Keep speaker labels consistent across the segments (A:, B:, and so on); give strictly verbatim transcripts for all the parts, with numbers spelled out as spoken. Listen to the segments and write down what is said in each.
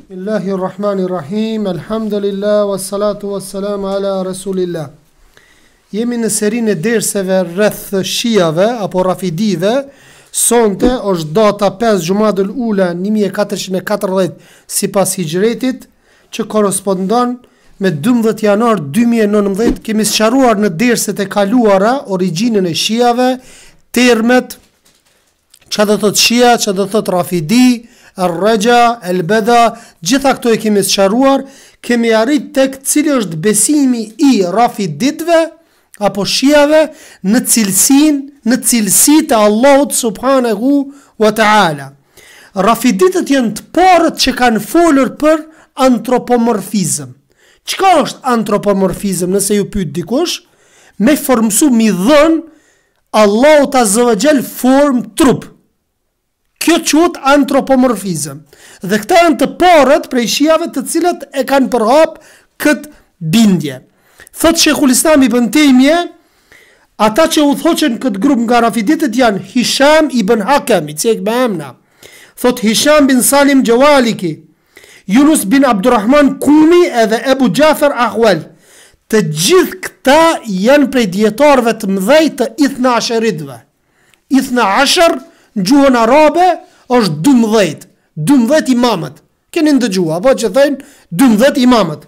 A: Bismillahirrahmanirrahim, alhamdulillah, wassalatu wassalamu ala rasulillah. Jemi në serinë e derseve rreth shiave apo rafidive. Sonte është data pesë Xumadul Ula një mijë e katërqind e katërdhjetë sipas hijretit, që korrespondon me dymbëdhjetë janar dy mijë e nëntëdhjetë. Kemi sqaruar në derset e kaluara origjinën e shiave, termet, çfarë do thotë shia, çfarë do thotë rafidi, Ar-Raja, El-Beda, gjitha këto e kemi sqaruar. Kemi arrit tek cili është besimi i rafiditve apo shiave në cilësin, në cilësitë e Allahut subhanahu wa ta'ala. Rafiditët janë të parët që kanë folur për antropomorfizëm. Çka është antropomorfizëm? Nëse ju pyet dikush, me formësu mi dhën Allahut azza wa jall form trup. Kjo quhet antropomorfizëm. Dhe këta janë të parët prej shiave të cilët e kanë përhap këtë bindje. Thot Sheikhul Islam Ibn Taymiyah, ata që udhëhoqen këtë grup nga rafiditët janë Hisham ibn Hakam, i cek me emna. Thot Hisham bin Salim Gjawaliki, Yunus bin Abdurrahman Kumi edhe Ebu Jafar Ahwal. Të gjithë këta janë prej djetarëve të mëdhej të ithna asheritve. Ithna asher në gjuhën arabe është dymbëdhjetë, dymbëdhjetë imamët. Keni ndëgjuar apo që thënë dymbëdhjetë imamët.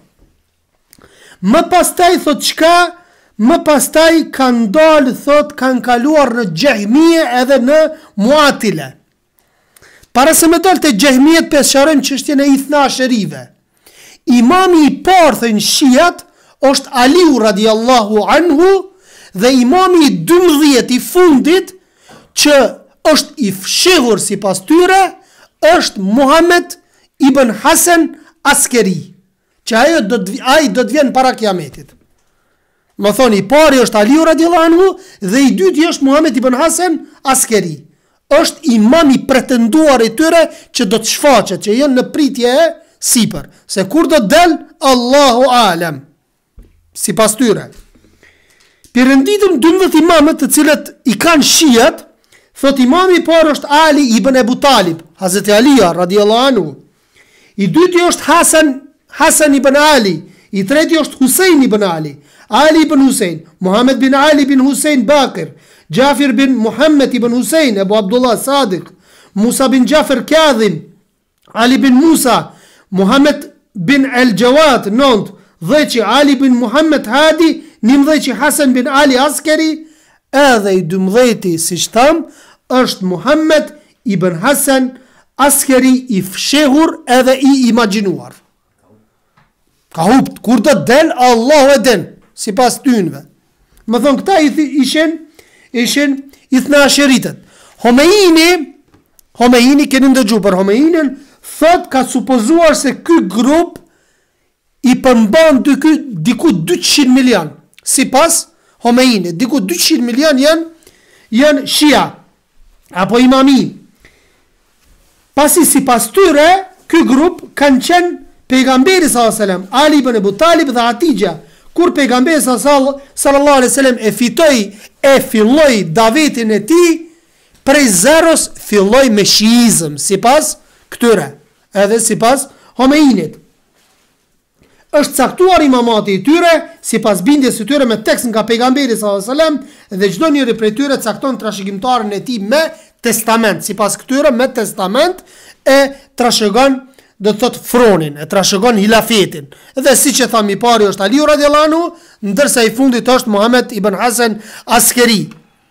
A: Më pastaj thot çka? Më pastaj kanë dalë, thot kanë kaluar në Jahmije edhe në Muatile. Para se me dalë të Jahmijet, pesharojmë çështjen e ithna asherive. Imami i parë thënë shiat është Aliu radiallahu anhu, dhe imami i dymbëdhjetë i fundit që është i fshehur sipas tyre është Muhammed ibn Hasan Askeri, që ajo do të ai do të vjen para kiametit. Më thoni, i pari është Aliu radiallahu anhu dhe i dyti është Muhammed ibn Hasan Askeri. Është imam i pretenduar i tyre që do të shfaqet, që janë në pritje e sipër. Se kur do të del, Allahu alem. Sipas tyre. Pirënditëm dymbëdhjetë imamët të cilët i kanë shiat. Thot imami i parë është Ali ibn Ebu Talib, Hazreti Alia radiallahu anhu. I dyti është Hasan, Hasan ibn Ali. I treti është Husein ibn Ali, Ali ibn Husein, Muhammed bin Ali bin Husein Bakir, Jafir bin Muhammed ibn Husein, Ebu Abdullah Sadiq, Musa bin Jafir Kadhim, Ali bin Musa, Muhammed bin El Jawad, nënt, dheqi Ali bin Muhammed Hadi, nimdheqi Hasan bin Ali Askeri, edhe i dymbëdhjeti si shtam është Muhammed ibn Hasan Askeri, i fshehur edhe i imagjinuar. Ka hupt, kur do të del, Allahu e den, si pas tynve. Më thonë, këta ishin, ishin ithna asheritët. Homeini, Homeini, keni ndëgju për Homeinin, thot ka supozuar se ky grup i përmban diku, diku dyqind milion, si pas Homeini, diku dyqind milion janë, janë shia, apo imami. Pasi si pas tyre, ky grup kanë qenë pejgamberi sallallahu alaihi wasallam, Ali ibn Abu Talib dhe Hatija. Kur pejgamberi sallallahu alaihi wasallam e fitoi, e filloi davetin e tij, prej zeros filloi me shiizëm, sipas këtyre, edhe sipas Homeinit. Është caktuar imamati i tyre sipas bindjes së tyre me tekst nga pejgamberi sallallahu alaihi wasallam, dhe çdo njeri prej tyre cakton trashëgimtarin e tij me testament, sipas këtyre me testament e trashëgon, do të thot fronin, e trashëgon hilafetin. Dhe siç e tham i pari është Aliu radiallahu anhu, ndërsa i fundit është Muhammed ibn Hasan Askeri.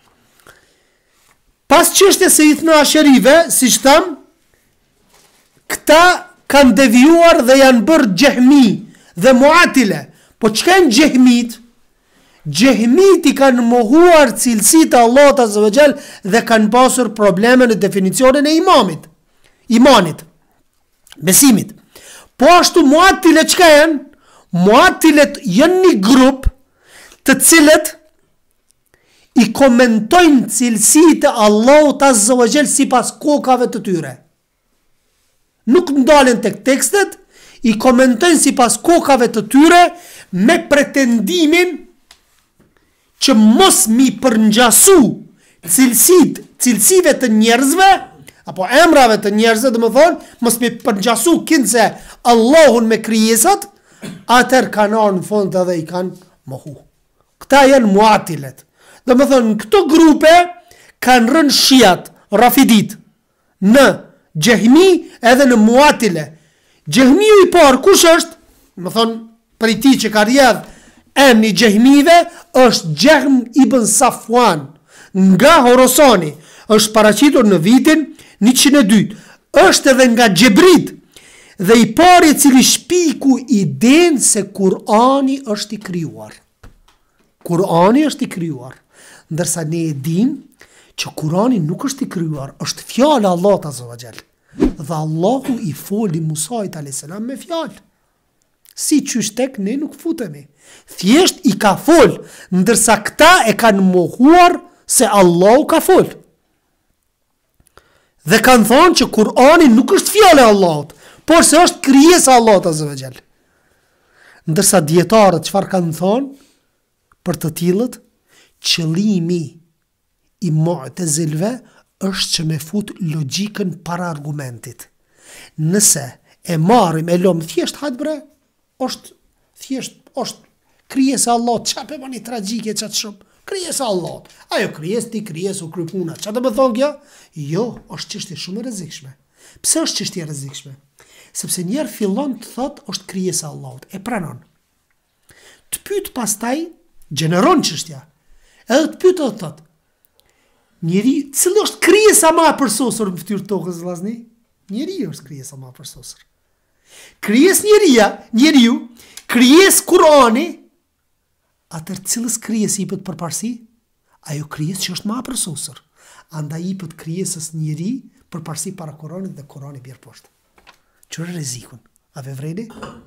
A: Pas çështjes së ithna asherive, siç tham, këta kanë devijuar dhe janë bërë Jahmi dhe Muatile. Po çka janë Jahmit? Jahmit i kanë mohuar cilësitë e Allahut azza wa jall dhe kanë pasur probleme në definicionin e imamit, imanit, besimit. Po ashtu Muatile çka janë? Muatilet janë një grup të cilët i komentojnë cilësitë e Allahut azza wa jall sipas kokave të tyre. Nuk ndalen tek tekstet, i komentojnë sipas kokave të tyre me pretendimin që mos mi përngjasu cilësit, cilësive të njerëzve apo emrave të njerëzve, dhe më thonë, mos me përngjasu kince Allahun me krijesat, atër kanë arë në fund edhe i kanë mohu. Këta janë muatilet. Dhe më thonë, në këto grupe kanë rënë shiat, rafidit, në gjehmi edhe në muatile. Gjehmiu i parë, kush është? Më thonë, për i ti që ka rjedh emni gjehmive, është Gjehm ibn Safwan, nga Horosani, është paraqitur në vitin njëqind e dy. Është edhe nga Gjebrit, dhe i pari cili shpiku iden se Kurani është i krijuar. Kurani është i krijuar. Ndërsa ne e dim që Kurani nuk është i krijuar, është fjala e Allahut azza wa jall. Dhe Allahu i foli Musait alayhis salam me fjalë. Si qysh tek ne nuk futemi. Thjesht i ka fol, ndërsa këta e kanë mohuar se Allahu ka fol. Dhe kanë thonë që Kurani nuk është fjala e Allahut, por se është krijesa e Allahut azza wa jall. Ndërsa dietarët çfarë kanë thonë për të tillët, qëllimi i Mu'tazilëve është që me fut logjikën para argumentit. Nëse e marrim e lëm thjesht hajt bre, është thjesht është krijesa e Allahut, çfarë bëni tragjike çat shumë. Krijesa e Allahut. Ajo krijes ti krijes u kry puna. Çfarë do të thonë kjo? Jo, është çështje shumë e rrezikshme. Pse është çështje e rrezikshme? Sepse njerë fillon të thot është krijesa e Allahut, e pranon. Të pyet pastaj gjeneron çështja. Edhe të pyet të thot, njeri, cili është krijesa më e përsosur në fytyrë tokës vllazni? Njeriu është krijesa më e përsosur. Krijes njeria, njeriu, krijes Kurani, atër cilës krijes i pët përparsi? Ajo krijes që është më e përsosur. Andaj i pët krijesës njeri përparsi para Kuranit dhe Kurani bjerë poshtë. Qërë rezikun? A ve vredi?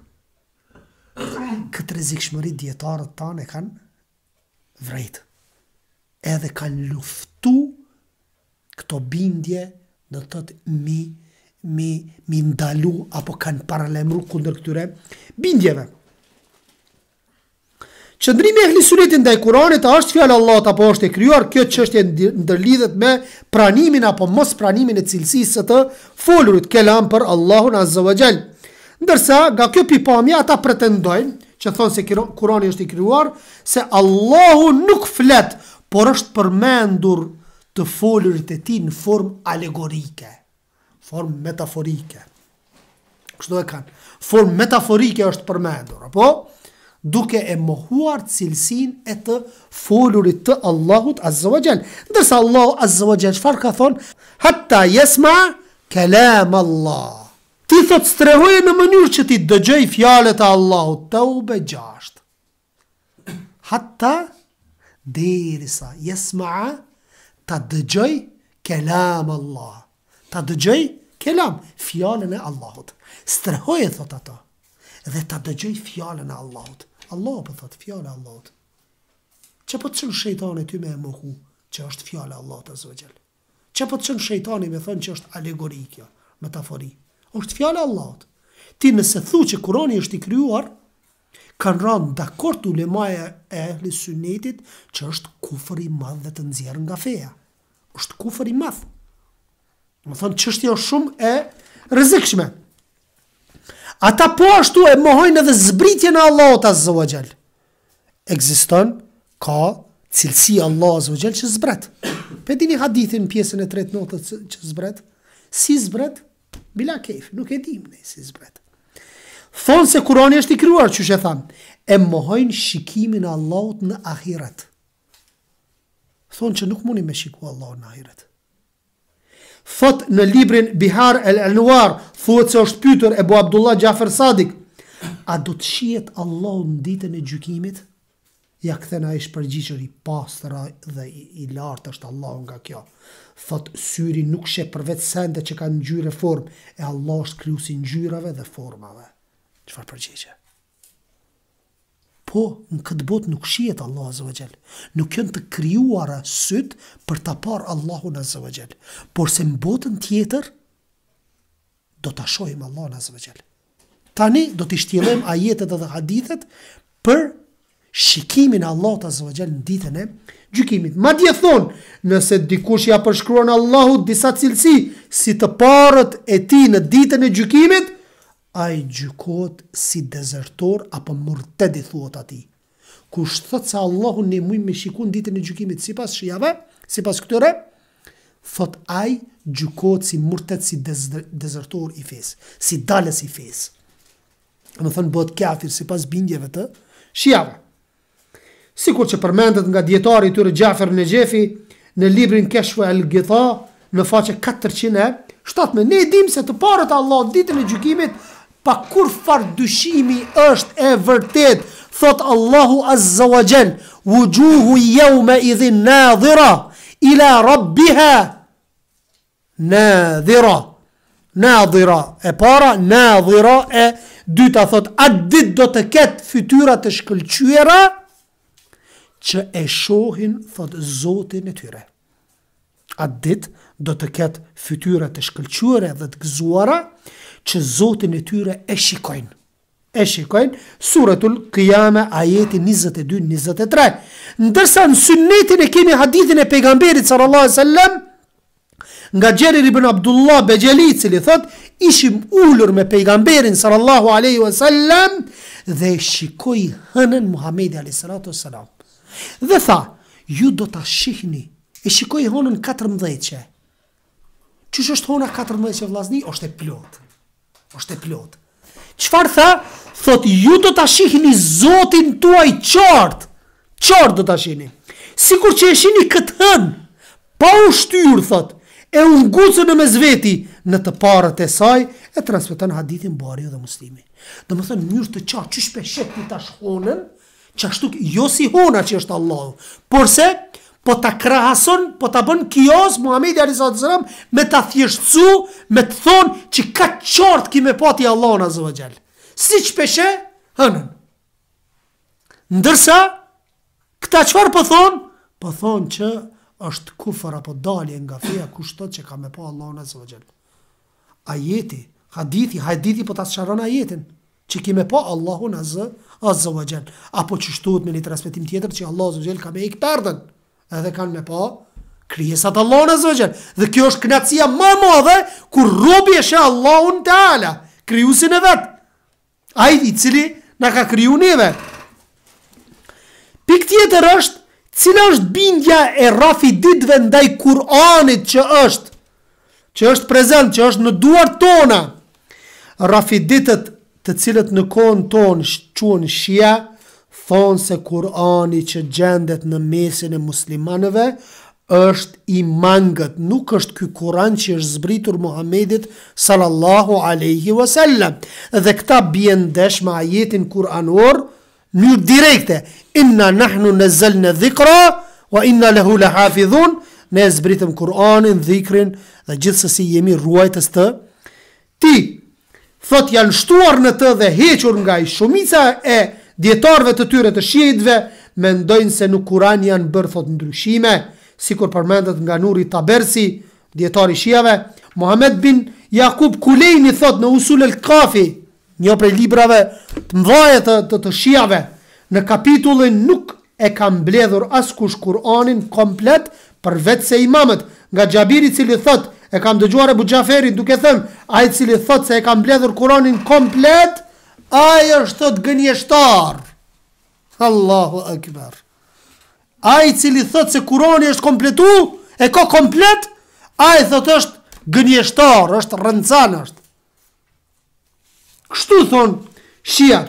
A: Këtë rezikshmëri djetarët tanë e kanë vrejtë. Edhe kanë luftu këto bindje dhe të të mi, mi, mi ndalu apo kanë paralemru kundër këtyre bindjeve. Qëndrimi e ehli sunetit ndaj Kuranit a është fjalë Allahut apo është e krijuar, kjo çështje ndërlidhet me pranimin apo mos pranimin e cilësisë së të folurit kelam për Allahun azza wa jall. Ndërsa nga kjo pikpamje ata pretendojnë që thonë se Kurani është i krijuar, se Allahu nuk flet, por është përmendur të folurit e tij në formë alegorike, formë metaforike. Kështu e kanë. Formë metaforike është përmendur, apo duke e mohuar cilësin e të folurit të Allahut azza wa jall. Ndërsa Allahu azza wa jall çfarë ka thonë? Hatta yasma kalam Allah. Ti thot strehoje në mënyrë që ti dëgjoj fjalët e Allahut. Taube gjashtë. Hatta derisa yasma ta dëgjoj kalam Allah. Ta dëgjoj kelam, fjalën e Allahut. Strehoje thot ato. Dhe ta dëgjoj fjalën e Allahut. Allah për thot fjala e Allahut. Që po të qënë shejtani ty me e mohu që është fjala e Allahut azza wa jall? Që po të qënë shejtani me thënë që është alegori kjo, metafori? është fjala e Allahut. Ti nëse thu që Kurani është i krijuar, kanë rënë dakord ulemaja e ehli sunetit që është kufër i madh dhe të nxjerrë nga feja. Është kufër i madh. Më thënë çështja është shumë e rrezikshme. Ata po ashtu e mohojnë edhe zbritjen e Allahut azza wa jall. Ekziston ka cilësi Allah azza wa jall që zbret. Pe dini hadithin në pjesën e tretë notës që zbret? Si zbret? Bila kejf, nuk e dim ne si zbret. Thonë se Kurani është i krijuar, që që thamë, e mohojnë shikimin e Allahut në ahiret. Thonë që nuk mundi me shiku Allahut në ahiret. Thot në librin Bihar el Anwar, thuhet se është pyetur Ebu Abdullah Gjafer Sadik, a do të shihet Allahu në ditën e gjykimit? Ja kthen ai shpërgjigjur i pastër dhe i, i lartë është Allahu nga kjo. Thot syri nuk sheh përveç sende që kanë ngjyrë e formë, e Allah është krijuesi ngjyrave dhe formave. Çfarë përgjigje? Po, në këtë botë nuk shihet Allah azza wa jall. Nuk janë të krijuara syt për ta parë Allahun azza wa jall. Por se në botën tjetër do ta shohim Allahun azza wa jall. Tani do t'i shtjellojmë ajetet dhe hadithet për shikimin e Allahut azza wa jall në ditën e gjykimit. Madje thon, nëse dikush ja përshkruan Allahut disa cilësi si të parët e tij në ditën e gjykimit, ai gjykohet si dezertor apo murted i thuhet atij. Kush thot se Allahu ne mujmë me shikun ditën e gjykimit sipas shijave, sipas këtyre, thot ai gjykohet si murted, si dezertor i fesë, si dalës i fesë. Më thënë bëhet kafir sipas bindjeve të shijave. Sikur që përmendet nga dietari i tyre Gjafer Nejefi në librin Keshfu el-Ghita në faqe katërqind e shtatëmbëdhjetë. Ne dim se të parët Allah ditën e gjykimit pa kur far dyshimi është e vërtet, thot Allahu Azza wa Jall, wujuhu yawma idhin nadhira ila rabbiha nadhira. Nadhira e para, nadhira e dyta, thot atë ditë do të ketë fytyra të shkëlqyera që e shohin, thot Zotin e tyre. Atë ditë do të ketë fytyra të shkëlqyera dhe të gëzuara që Zotin e tyre e shikojnë. E shikojnë, Suratul Qiyama, ajeti njëzet e dy njëzet e tre. Ndërsa në sunnetin e kemi hadithin e pejgamberit sallallahu alaihi wasallam, nga Gjerir ibn Abdullah Bejeli, cili thot, ishim ullur me pejgamberin sallallahu alaihi wasallam dhe shikoi hënën Muhamedi alayhi salatu wassalam. Dhe tha, ju do ta shihni, e shikoi hënën katërmbëdhjetë. Çish është hëna katërmbëdhjetë vllazni? Është e plot. Është e plot. Çfarë tha? Thot, ju do ta shihni Zotin tuaj qartë. Qartë do ta shihni. Sikur që e shihni këtë hënë, pa u shtyr, thot, e ungucën në mesveti në të parët e saj, e transmeton hadithin Buhariu dhe Muslimi. Do më thënë njërë të qartë, që shpeshet një tash honën, që ashtu, jo si hona që është Allahu, por se, po ta krahason, po ta bën kios, Muhamedi alayhi sallam, me ta thjeshtësu, me të thonë që ka qartë ki me pati Allahun azza wa jall. Si shpeshe, hënën. Ndërsa, këta çfarë po thonë? Po thonë që është kufër apo dalje nga feja kushtot që ka me pa Allahun azza wa jall. Ajeti, hadithi, hadithi po ta sqaron ajetin që ki me pa Allahun azza azza wa jall. Apo që shtuhet me një transmetim tjetër që Allahu azza wa jall ka me ik perdën, edhe kanë me pa krijesat Allahun azza wa jall. Dhe kjo është kënaqësia më e madhe kur robi e sheh Allahun Teala, krijuesin e vet. Ai i cili na ka kriju neve. Pikë tjetër është cila është bindja e rafiditëve ndaj Kur'anit që është, që është prezent, që është në duart tona. Rafiditët të cilët në kohën tonë quhen Shia, thonë se Kur'ani që gjendet në mesin e muslimanëve është i mangët, nuk është ky Kur'an që është zbritur Muhamedit sallallahu alaihi wasallam. Dhe këta bien ndesh me ajetin kuranor në direkte, inna nahnu nazzalna dhikra wa inna lahu lahafidhun, ne zbritëm Kur'anin, dhikrin dhe gjithsesi jemi ruajtës të ti. Thot janë shtuar në të dhe hequr nga i shumica e dietarëve të tyre të shiitëve, mendojnë se në Kur'an janë bërë thot ndryshime, sikur përmendet nga Nuri Tabersi, dietari shiave. Muhammed bin Jakub Kulejni thot në Usul el-Kafi, një prej librave të mëdha të, të, të shiave, në kapitullin nuk e ka mbledhur askush Kur'anin komplet përveç se imamët, nga Xhabiri i cili thot, e kam dëgjuar Abu Xhaferin duke thënë, ai i cili thot se e ka mbledhur Kur'anin komplet, ai është thot gënjeshtar. Allahu akbar. Ai i cili thot se Kur'ani është kompletu, e ka komplet, ai thot është gënjeshtar, është rëncan është. Kështu thon shiat.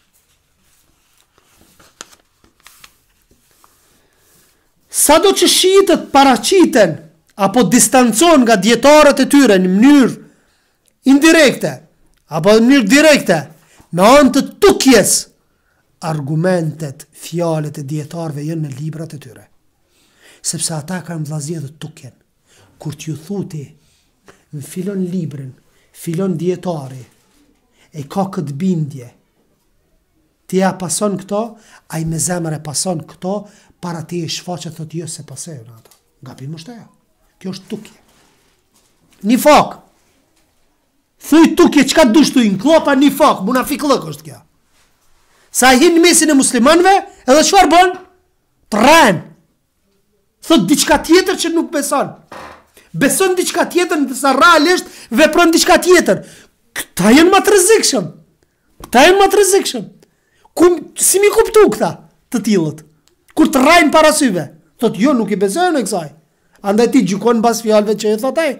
A: Sa do që shiitët paraqiten apo distancon nga dietarët e tyre në mënyrë indirekte apo në mënyrë direkte, me anë të tukjes, argumentet, fjalët e dietarëve janë në librat e tyre. Sepse ata kanë vllazëri të tukjen. Kur t'ju thuti, në filon librin, filon dietari, e ka këtë bindje, ti ja pason këto, a i me zemër e pason këto, para ti e shfaqet thot jo se pasejnë ato. Gabim është ajo. Kjo është tukje. Një fak. Thuj tukje, qka dush tu i në klopa një fak, munafiklëk është kjo. Sa i hinë mesin e muslimanve, edhe qëfar bën? Të rren. Thot diçka tjetër që nuk beson. Beson diçka tjetër ndërsa realisht vepron diçka tjetër. Këta janë më të rrezikshëm. Këta janë më të rrezikshëm. Ku si mi kuptu këta të tillët? Kur të rrajnë para syve. Thot jo, nuk i besojnë kësaj. Andaj ti gjykon mbas fjalëve që i thot ai.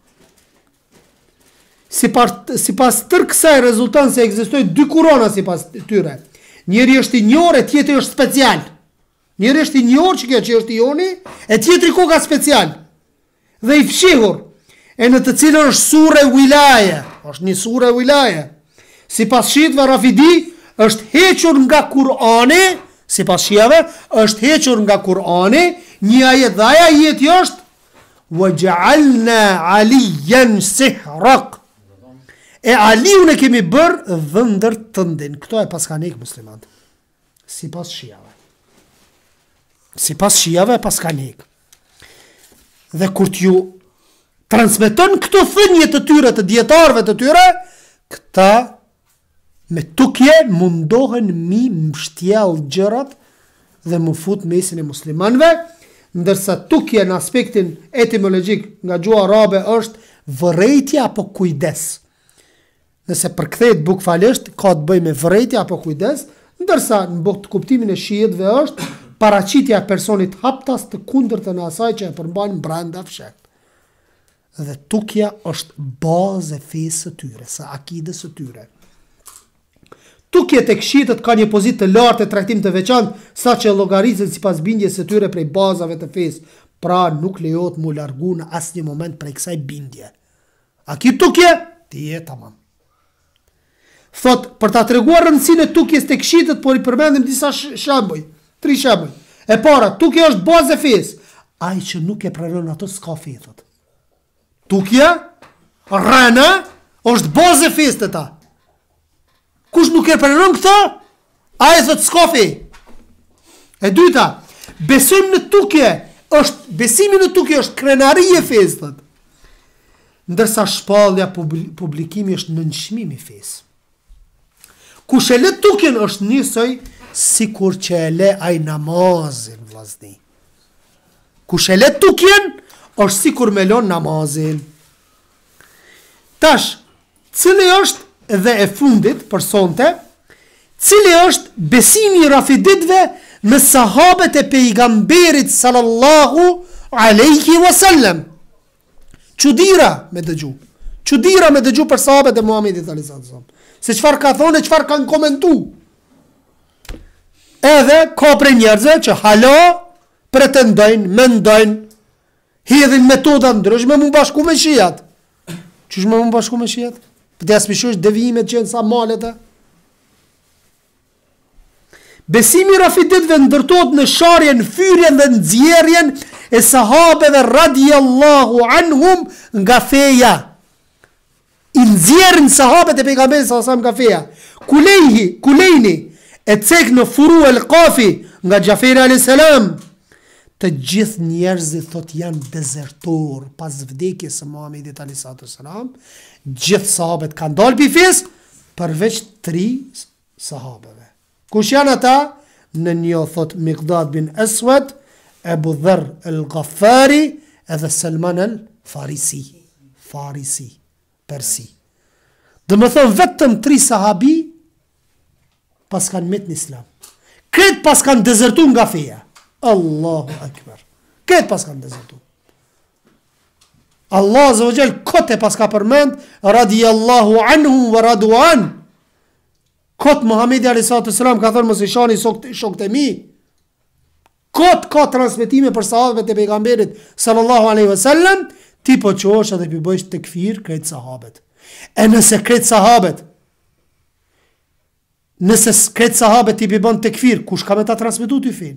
A: Sipas sipas tërë kësaj rezulton se ekzistojnë dy kurona sipas tyre. Njëri është i njohur e tjetri është special. Njëri është i njohur që kjo që është i joni, e tjetri koka special. Dhe i fshihur. E në të cilën është sure Wilaje. Është një sure Wilaje. Sipas shitëve Rafidi është hequr nga Kurani, sipas shiave është hequr nga Kurani, një ajet dhe aja ajeti është وَجَعَلْنَا عَلِيًّا سِحْرَقْ. E Aliun e kemi bërë dhëndër tëndin. Këto e paskanik muslimat. Si pas shiave. Si pas shiave e paskanik. Dhe kur t'ju transmeton këto thënje të tyre, të djetarve të tyre, këta me tukje mundohen mi mshtjell gjërat dhe mu fut mesin e muslimanve, ndërsa tukje në aspektin etimologjik nga gjuha arabe është vërejtja apo kujdes. Nëse përkthehet bukfalisht, ka të bëj me vërejtja apo kujdes, ndërsa në botë kuptimin e shiitëve është paraqitja e personit haptas të kundërtën e asaj që e përmban brenda fshet. Dhe tukja është bazë e fesë së tyre, së akides së tyre. Tukjet e këshitët ka një pozitë të lartë e trajtim të veçantë, saqë e llogaritën sipas bindjes së tyre prej bazave të fesë, pra nuk lejohet mu largu në asnjë moment prej kësaj bindje. A ki tukje? Ti je tamam. Thot, për ta treguar rëndësinë e tukjes të këshitët, por i përmendim disa shembuj, tri shembuj. E para, tukja është bazë e fesë. Ai që nuk e pranon ato s'ka fe, thot. Tukja, rëna, është bazë e fesë të ta. Kush nuk e pranon këtë, ai thot s'ka fe. E dyta, besim në tukje, është besimi në tukje është krenari e fesë, thot. Ndërsa shpallja publikimi është nënçmimi i fesë. Kush e le tukjen është njësoj sikur që e le ai namazin, vllazni. Kush e le tukjen është sikur me lon namazin. Tash, cili është dhe e fundit për sonte, cili është besimi i rafiditëve në sahabët e pejgamberit sallallahu alaihi wasallam. Çudira me dëgju. Çudira me dëgju për sahabët e Muhamedit sallallahu alaihi wasallam. Se çfarë ka thonë, çfarë kanë komentu. Edhe ka për njerëzve që halo pretendojnë, mendojnë, hedhin metoda ndryshme mu bashku me shijat. Qysh me mu bashku me shijat? Për të jaspishojsh devijimet që jenë sa malet e? Besimi rafiditëve ndërtohet në sharjen, fyrjen dhe nxjerrjen e sahabeve radiallahu anhum nga feja. I nxjerrin sahabët e pejgamberit sallallahu alaihi wasallam nga feja. Kulejhi, Kulejni e cek në furu el kafi nga Gjaferi alayhis salam. Të gjithë njerëzit thot janë dezertor pas vdekjes së Muhamedit alayhis salam. Gjithë sahabët kanë dalë pi fesë përveç tri sahabeve. Kush janë ata? Në një thot Miqdad bin Aswad, Abu Dharr el-Ghaffari edhe Salman el-Farisi. Farisi, Persi. Dhe më thonë vetëm tri sahabi pas kanë met në islam. Këtë pas kanë dezertu nga feja. Allahu akbar. Këtë pas kanë dezertu. Allah azza wa jall këtë pas ka përmend radiallahu anhu wa radu an. Këtë Muhamedi alayhis salam ka thënë mos i shani shokët e mi. Këtë ka transmetime për sahabët e pejgamberit sallallahu alaihi wasallam, ti po qosh edhe pi bëjsh tekfir këtë sahabët. E nëse këtë sahabët Nëse këtë sahabët i bibon të këfir, kush ka me ta transmitu të fin?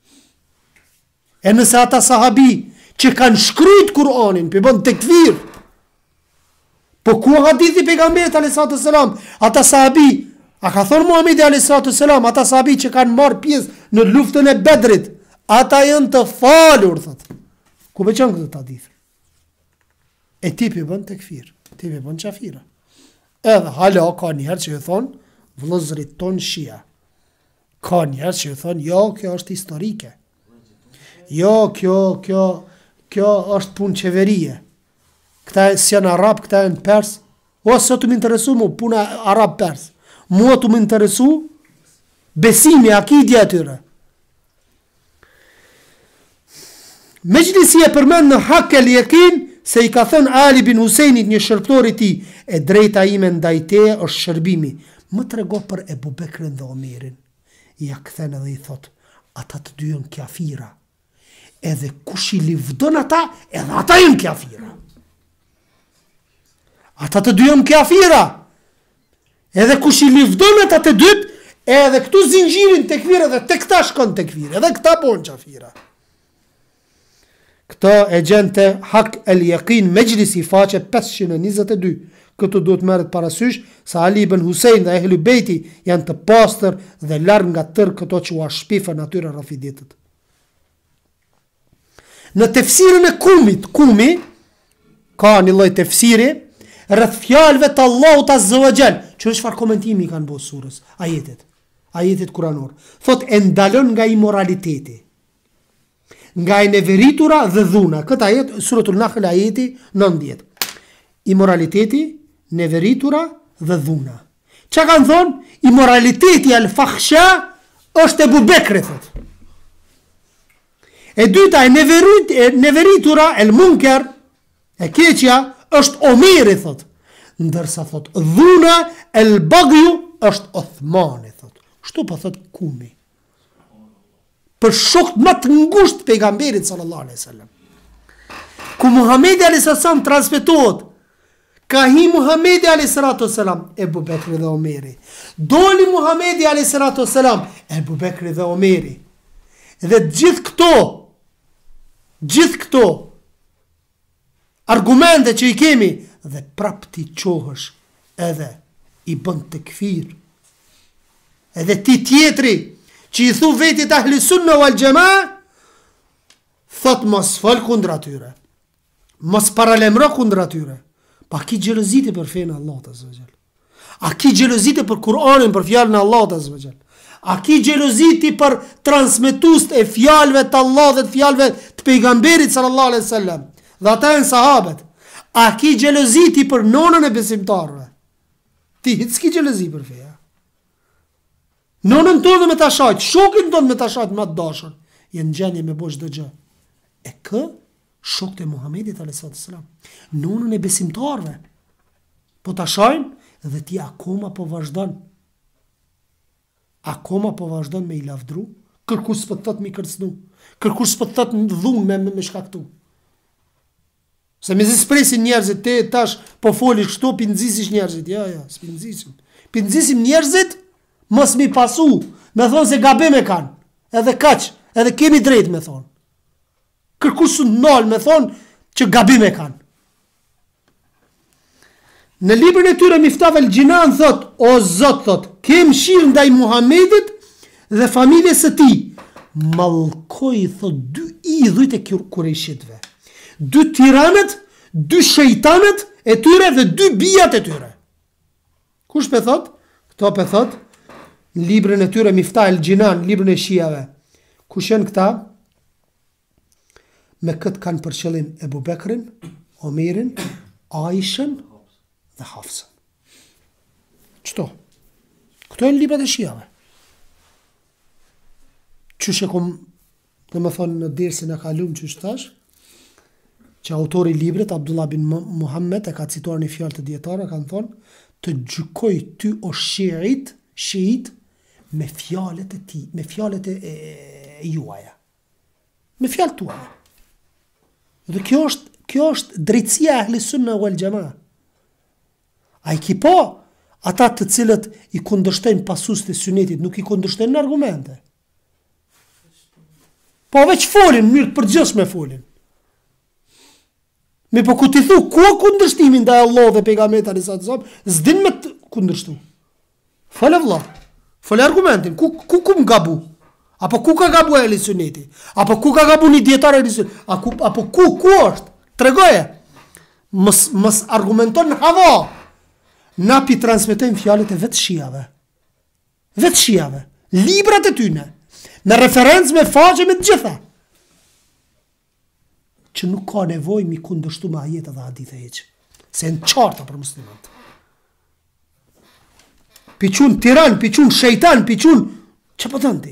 A: E nëse ata sahabi që kanë shkrujt Kur'anin, bibon të këfir, po ku hadithi pejgamberit alayhis salam, ata sahabi, a ka thonë Muhamedi alayhis salam, ata sahabi që kanë marrë pjesë në luftën e Bedrit, ata janë të falur, thot. Ku me qënë këtë hadith? E ti bibon të këfir, ti bibon qafira. Edhe hala ka njëherë që ju thonë, vëllëzrit ton shia. Ka njerëz që thonë, jo, kjo është historike. Jo, kjo, kjo, kjo është punë qeverie. Këta si janë arab, këta janë pers. O, sot të më interesu mu, puna arab-pers. Mua të më interesu besimi, akidja atyre. Mejlisi e përmend në hak el yakin se i ka thënë Ali bin Husejnit, një shërbëtor i tij, e drejta ime ndaj teje është shërbimi. Më trego për Ebu Bekrin dhe Omerin. Ja kthen edhe i thot, ata të dy janë kafira. Edhe kush i livdon ata, edhe ata janë kafira. Ata të dy janë kafira. Edhe kush i livdon ata të dyt, edhe këtu zinxhirin tekfir, edhe tek këta shkon tekfir, edhe këta bon kafira. Këto e gjente hak el yakin Mejlisi faqe pesëqind e njëzet e dy. Këtu duhet merret parasysh se Ali ibn Husejn dhe Ehlu Bejti janë të pastër dhe larg nga tërë këto që u shpifën atyre rafiditët. Në tefsirin e Kumit, Kumi ka një lloj tefsiri rreth fjalëve të Allahut Azza wa Jall, që çfarë komentimi kanë bërë surës, ajetet, ajetet kuranor. Thot e ndalon nga imoraliteti, nga e neveritura dhe dhuna. Këtë ajet, suratul Nahl ajeti nëntëdhjetë. Imoraliteti, neveritura dhe dhuna. Çka kanë thonë? Imoraliteti al-fakhsha është Ebu Bekri, thot. E dyta e neverit, e neveritura, el munker, e keqja, është Omeri, thot. Ndërsa thot, dhuna, el bagju, është Othmani, thot. Shtu pa thot Kumi. Për shokët më të ngusht pejgamberit sallallahu alaihi wasallam. Ku Muhamedi alaihi wasallam transmetohet, ka hi Muhamedi alaihi wasallam, Ebu Bekri dhe Omeri. Doli Muhamedi alaihi wasallam, Ebu Bekri dhe Omeri. Dhe gjithë këto, gjithë këto argumente që i kemi, dhe prap ti qohësh edhe i bën tekfir. Edhe ti tjetri që i thu vetit ahli sunna wal jamaa, thot mos fol kundër atyre, mos paralemro kundër atyre. Pa ki xhelozite për fenë Allahut azza wa jall? A ki xhelozite për Kur'anin, për fjalën e Allahut azza wa jall? A ki xhelozite për transmetuesit e fjalëve të Allahut dhe të fjalëve të pejgamberit sallallahu alaihi wasallam? Dhe ata janë sahabët. A ki xhelozite për nonën e besimtarëve? Ti s'ki xhelozi për feja. Nonën tonë me ta shajt, shokin tonë me ta shajt më të dashur, jenë gjendje me bosh çdo gjë. E kë shokët e Muhamedit alayhis salam, nonën e besimtarëve, po ta shajnë dhe ti akoma po vazhdon. Akoma po vazhdon me i lavdru, kërkush s'po thot mi kërcnu, kërkush s'po thot dhun me me shkaktu. Se me zispresin njerëzit, te tash po folish kështu, pi nxisish njerëzit, ja, ja, s'pi nxisim. Pi nxisim njerëzit, mos mi pasu, me thonë se gabim e kanë, edhe kaq, edhe kemi drejt me thonë. Kërkush së nalë me thonë që gabim e kanë. Në librin e tyre Miftah el-Gjinan thot, o Zot thot, kem shirë ndaj Muhamedit dhe familjes së tij. Mallkoi thot dy idhujt e Kurejshitëve, dy tiranët, dy shejtanët e tyre dhe dy bijat e tyre. Kush pe thot? Këto pe thot në librin e tyre Miftah el-Gjinan, librin e shijave. Kush janë këta? Me këtë kanë për qëllim Ebu Bekrin, Omerin, Aishën dhe Hafsën. Qëto? Këto e në libret e shijave. Qështë e kom, dhe më thonë në dersin e kalum që shtash, që autori libret, Abdullah bin Muhammed, e ka cituar një fjallë të djetare, kanë thonë, të gjykoj ty o shiit, shiit, me fjallet e ti, me fjallet e, e, e juaja. Me fjallet tuaja. Dhe kjo është, kjo është drejtësia e ahli sunna wal jamaa. A i ki po, ata të cilët i kundërshtojnë pasuesit e sunetit, nuk i kundërshtojnë në argumente. Po veç folin, mirë përgjithshme folin. Me po ku ti thu, ku kundërshtimin ndaj Allahut dhe pejgamberit alayhis salam, s'din me të kundërshtu. Fal vëlla. Fal argumentin, ku ku ku gabu? Apo ku ka gabu e suneti? Apo ku ka gabu një dietar e suneti? Apo apo ku ku është? Tregoje. Mos mos argumenton në hava. Na pi transmetojmë fjalët e vetë shijave. Vetë shijave. Librat e tyne. Me referencë me faqe me të gjitha. që nuk ka nevojë mi kundërshtu me ajete dhe hadithe hiç. Se në qarta për muslimanët. Piqun tiran, piqun shejtan, piqun që po thënë ti?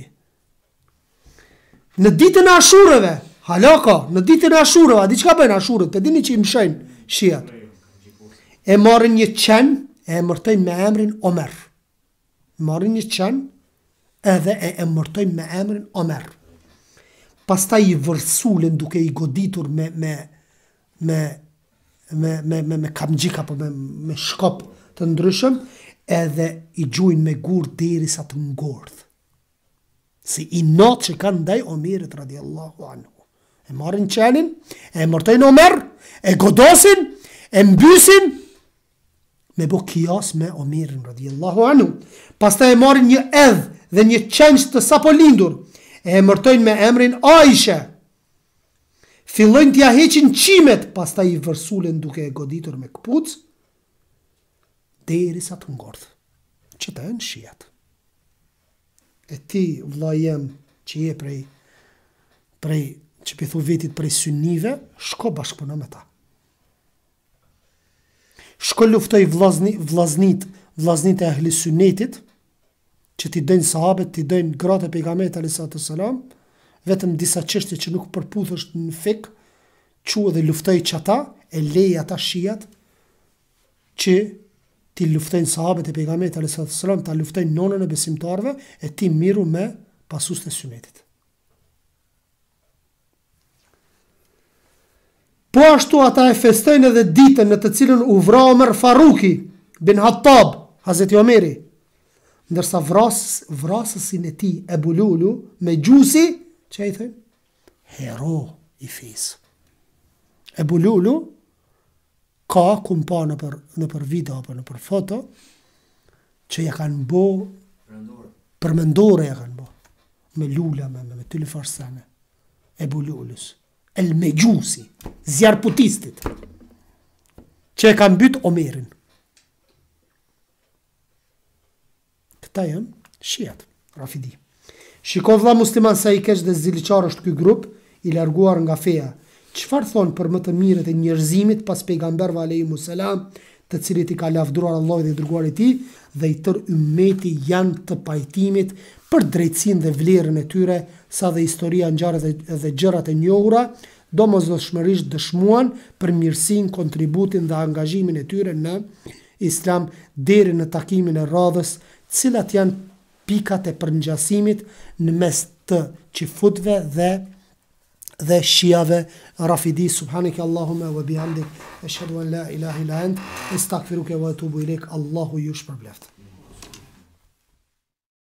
A: Në ditën e Ashureve, halaka, në ditën e Ashureve, a di çka bëjnë Ashurët? Të dini që i mshojnë shiat. E marrin një qen, e emërtojnë me emrin Omer. Marrin një qen, edhe e emërtojnë me emrin Omer. Pastaj i vërsulin duke i goditur me me me me me me, me kamxhik apo me me shkop të ndryshëm, edhe i gjujnë me gur derisa të ngordh. Si i not që kanë ndaj Omerit radiallahu anhu. E marrin qenin, e emërtojnë Omer, e godosin, e mbysin me bo kias me Omerin radiallahu anhu. Pastaj e marrin një edh dhe një qenç të sapo lindur, e emërtojnë me emrin Aisha. Fillojnë t'ja heqin qimet, pastaj i vërsulen duke e goditur me këpuc, derisa të ngordh. Që të enë shiat. E ti, vlla jem, që je prej, prej, që pithu vetit prej sunnive, shko bashkëpuno me ta. Shko luftoj vlazni, vlaznit, vlaznit e ahli sunnetit, që ti dojnë sahabet, ti dojnë gratë e pejgamberit alayhi salam, vetëm disa çështje që nuk përputhësht në fik, që dhe luftoj që ata, e leje ata shiat, që ti luftojnë sahabet e pejgamberit alayhi salam, ta luftojnë nonën e besimtarve, e ti miru me pasues të sunnetit. Po ashtu ata e festojnë edhe ditën në të cilën u vra Omer Faruki bin Hattab, Hazreti Omeri, ndërsa vras, vrasësin e ti Ebu Lulu me gjusi, që e i thënë? Hero i fesë. Ebu Lulu ka kumpa në për, në për video apo në për foto, që ja kanë bo përmendore ja kanë bo. Me lula, me, me, me të farsane. Ebu Lulus. El Mejusi, zjarputistit, që e kanë bytë Omerin. Këta janë shiat, rafidi. Shiko vlla musliman sa i keq dhe ziliqar është ky grup, i larguar nga feja. Çfarë thonë për më të mirët e njerëzimit pas pejgamberëve alayhimu selam, të cilët i ka lavdruar Allahu dhe i dërguari i tij, dhe i tër ummeti janë të pajtimit për drejtësinë dhe vlerën e tyre, sa dhe historia, ngjarjet dhe, dhe gjërat e njohura, domosdoshmërisht dëshmuan për mirësinë, kontributin dhe angazhimin e tyre në Islam deri në takimin e radhës, cilat janë pikat e përngjasimit në mes të qifutve dhe dhe shiave rafidi. Subhaneke Allahumma wa bihamdik, ashhadu an la ilaha illa ant, astaghfiruka wa atubu ilaik. Allahu ju shpërbleft.